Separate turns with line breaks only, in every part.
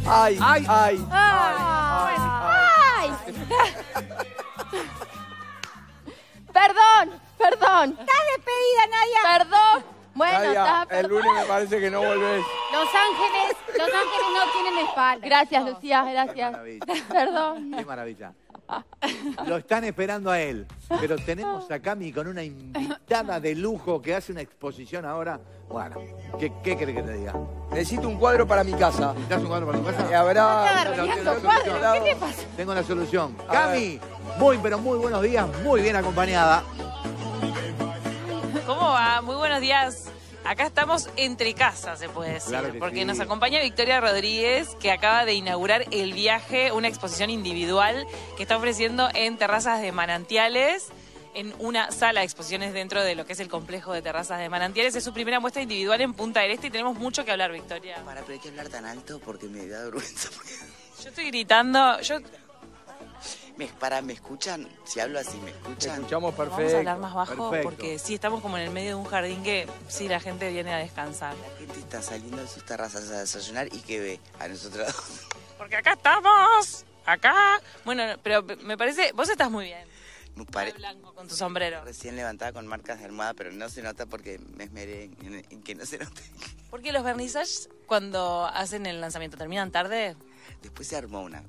Ay,
Ay.
ay,
Ay.
ay.
Perdón, perdón.
Estás despedida, Nadia.
Perdón. Bueno,
Nadia,
está,
el lunes me parece que no volvés.
Los ángeles no tienen espalda.
Gracias, Lucía,
Qué
gracias.
maravilla.
Perdón.
Qué maravilla. Lo están esperando a él. Pero tenemos a Cami con una invitada de lujo que hace una exposición ahora. Bueno, ¿qué querés que te diga?
Necesito un cuadro para mi casa.
¿Necesitas un cuadro para tu casa?
Habrá...
¿Qué te pasa?
Tengo la solución.
A
Cami, muy pero muy buenos días, muy bien acompañada.
¿Cómo va? Muy buenos días. Acá estamos entre casas, se puede decir,
Claro que
porque
sí.
nos acompaña Victoria Rodríguez, que acaba de inaugurar El Viaje, una exposición individual que está ofreciendo en Terrazas de Manantiales, en una sala de exposiciones dentro de lo que es el complejo de Terrazas de Manantiales. Es su primera muestra individual en Punta del Este y tenemos mucho que hablar, Victoria.
Pero hay que hablar tan alto porque me da vergüenza.
Yo estoy gritando,
¿Me escuchan? Si hablo así, ¿me
Te
escuchan?
escuchamos
vamos a
perfecto.
hablar más bajo
Perfecto.
porque sí, estamos como en el medio de un jardín que sí, la gente viene a descansar.
La gente está saliendo de sus terrazas a desayunar y que ve a nosotros.
Porque acá estamos, acá. Bueno, pero me parece, vos estás muy bien.
Me
De
pare-
blanco con tu sombrero.
Recién levantada con marcas de almohada, pero no se nota porque me esmeré en que no se note.
Porque los vernissages, cuando hacen el lanzamiento, terminan tarde.
Después se armó un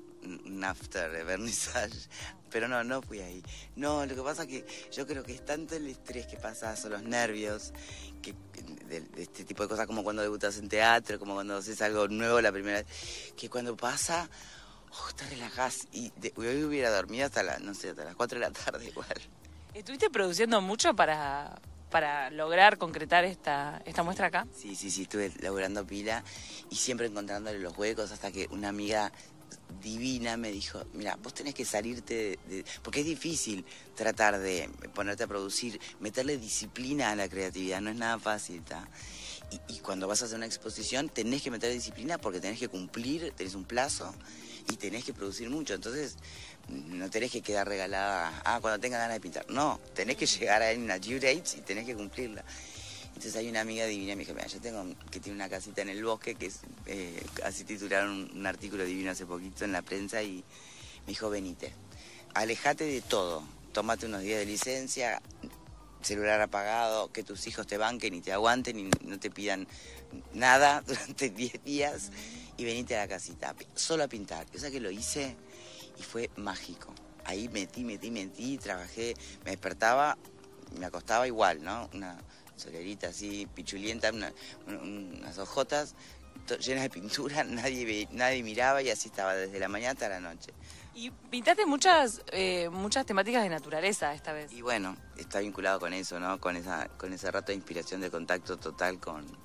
after de vernissage, pero no fui ahí. No, lo que pasa es que yo creo que es tanto el estrés que pasas o los nervios que de este tipo de cosas, como cuando debutas en teatro, como cuando haces algo nuevo la primera vez, que cuando pasa, te relajás y hoy hubiera dormido hasta hasta las 4 de la tarde igual.
¿Estuviste produciendo mucho para lograr concretar esta muestra acá?
Sí, estuve laburando pila y siempre encontrándole los huecos hasta que una amiga divina me dijo, mira, vos tenés que salirte porque es difícil tratar de ponerte a producir, meterle disciplina a la creatividad, no es nada fácil, ¿tá? Y cuando vas a hacer una exposición tenés que meter disciplina porque tenés que cumplir, tenés un plazo y tenés que producir mucho, entonces no tenés que quedar regalada, cuando tengas ganas de pintar, no, tenés que llegar a una due date y tenés que cumplirla. Entonces hay una amiga divina, me dijo, mira, yo tengo que tiene una casita en el bosque, que es, así titularon un artículo divino hace poquito en la prensa y me dijo, venite, alejate de todo, tómate unos días de licencia, celular apagado, que tus hijos te banquen y te aguanten y no te pidan nada durante 10 días y venite a la casita, solo a pintar. O sea que lo hice y fue mágico. Ahí metí, trabajé, me despertaba, me acostaba igual, ¿no? Una solerita así, pichulienta, unas ojotas llenas de pintura, nadie miraba y así estaba desde la mañana hasta la noche.
Y pintaste muchas temáticas de naturaleza esta vez.
Y bueno, está vinculado con eso, ¿no? Con ese rato de inspiración, de contacto total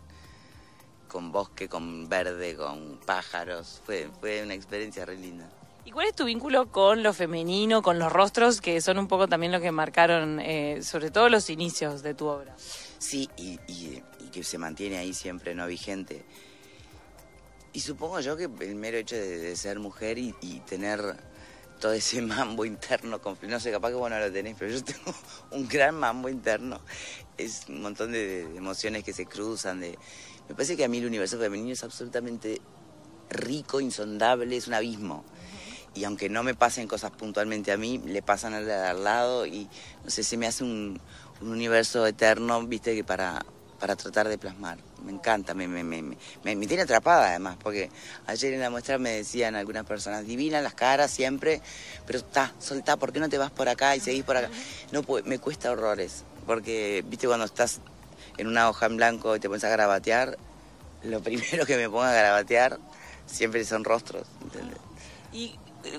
con bosque, con verde, con pájaros. Fue una experiencia re linda.
¿Y cuál es tu vínculo con lo femenino, con los rostros, que son un poco también lo que marcaron, sobre todo los inicios de tu obra?
Sí, y que se mantiene ahí siempre, ¿no? Vigente. Y supongo yo que el mero hecho de ser mujer y tener todo ese mambo interno, no sé, capaz que vos no lo tenés, pero yo tengo un gran mambo interno. Es un montón de emociones que se cruzan. Me parece que a mí el universo femenino es absolutamente rico, insondable, es un abismo. Y aunque no me pasen cosas puntualmente a mí, le pasan al de al lado y, no sé, se me hace un universo eterno, viste, que para tratar de plasmar. Me encanta, me tiene atrapada además, porque ayer en la muestra me decían algunas personas, divinas las caras siempre, pero soltá, ¿por qué no te vas por acá y seguís por acá? No, pues me cuesta horrores, porque, viste, cuando estás en una hoja en blanco y te pones a garabatear, lo primero que me pongo a garabatear siempre son rostros, ¿entendés?
¿Y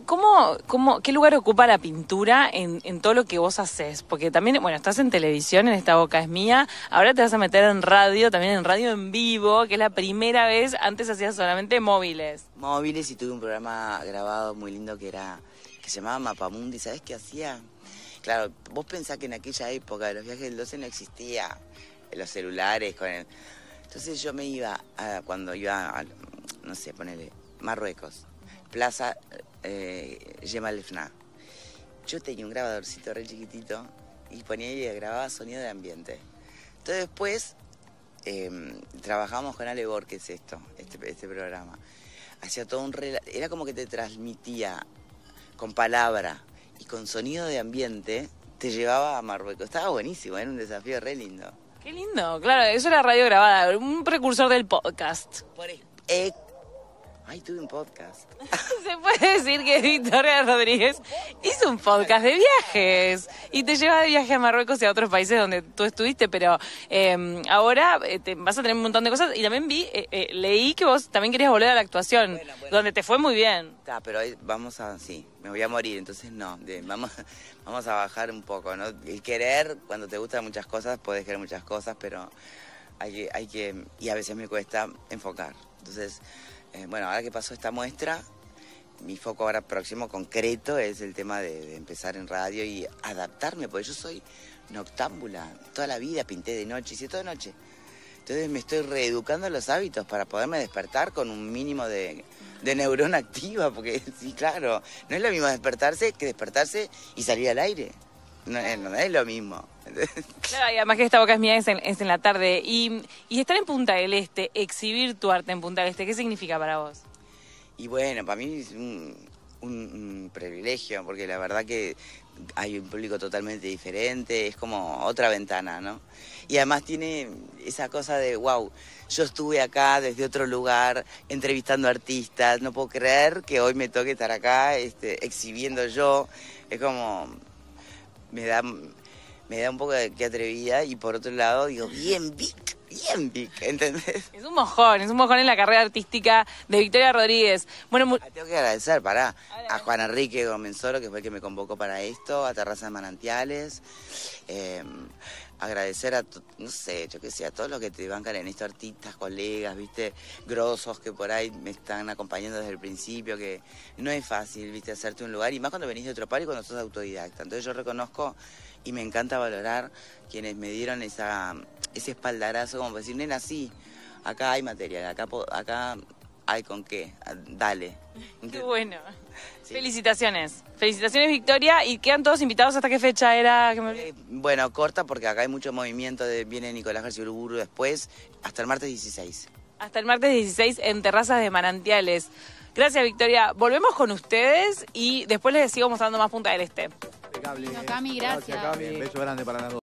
qué lugar ocupa la pintura en todo lo que vos haces? Porque también, bueno, estás en televisión, en Esta Boca es Mía, ahora te vas a meter en radio, también en radio en vivo, que es la primera vez, antes hacías solamente móviles.
Móviles, y tuve un programa grabado muy lindo que se llamaba Mapamundi. ¿Sabés qué hacía? Claro, vos pensás que en aquella época de los viajes del 12 no existía los celulares. Entonces yo me iba, cuando iba a, no sé, ponele, Marruecos, Plaza Jemal Fna. Yo tenía un grabadorcito re chiquitito y ponía y grababa sonido de ambiente. Entonces después trabajamos con Ale Borges este programa. hacía todo era como que te transmitía con palabra y con sonido de ambiente, te llevaba a Marruecos. Estaba buenísimo, era un desafío re lindo.
Qué lindo, claro, eso era radio grabada, un precursor del podcast.
Ay, tuve un podcast.
Se puede decir que Victoria Rodríguez hizo un podcast de viajes y te lleva de viaje a Marruecos y a otros países donde tú estuviste, pero ahora vas a tener un montón de cosas y también leí que vos también querías volver a la actuación, bueno. Donde te fue muy bien.
Pero hoy sí, me voy a morir, entonces no, vamos a bajar un poco, ¿no? El querer, cuando te gustan muchas cosas, puedes querer muchas cosas, pero hay que, y a veces me cuesta enfocar, entonces... bueno, ahora que pasó esta muestra, mi foco ahora próximo concreto es el tema de empezar en radio y adaptarme, porque yo soy noctámbula, toda la vida pinté de noche, hice todo de noche. Entonces me estoy reeducando los hábitos para poderme despertar con un mínimo de neurona activa, porque sí, claro, no es lo mismo despertarse que despertarse y salir al aire. No es lo mismo.
Claro, y además que esta boca es mía es en la tarde. Y estar en Punta del Este, exhibir tu arte en Punta del Este, ¿qué significa para vos?
Y bueno, para mí es un privilegio, porque la verdad que hay un público totalmente diferente, es como otra ventana, ¿no? Y además tiene esa cosa de, wow, yo estuve acá desde otro lugar, entrevistando artistas, no puedo creer que hoy me toque estar acá exhibiendo yo, es como... Me da un poco de qué atrevida y por otro lado digo, bien Vic, ¿entendés?
Es un mojón en la carrera artística de Victoria Rodríguez. Bueno,
tengo que agradecer, a Juan Enrique Gomenzoro, que fue el que me convocó para esto, a Terrazas de Manantiales, agradecer a, no sé, yo qué sé, a todos los que te bancan en esto, artistas, colegas, viste, grosos que por ahí me están acompañando desde el principio, que no es fácil, viste, hacerte un lugar, y más cuando venís de otro palo y cuando sos autodidacta. Entonces yo reconozco y me encanta valorar quienes me dieron ese espaldarazo, como para decir, nena, sí, acá hay material, acá hay con qué, dale.
Qué bueno.
Sí.
Felicitaciones, Victoria, y quedan todos invitados. ¿Hasta qué fecha era?
Bueno, corta porque acá hay mucho movimiento, viene Nicolás García Uriburu después, hasta el martes 16.
Hasta el martes 16 en Terrazas de Manantiales. Gracias, Victoria. Volvemos con ustedes y después les sigo mostrando más Punta del Este.
Impecable.
Bueno, Cami, gracias.
Gracias, Cami. Un beso grande para las dos.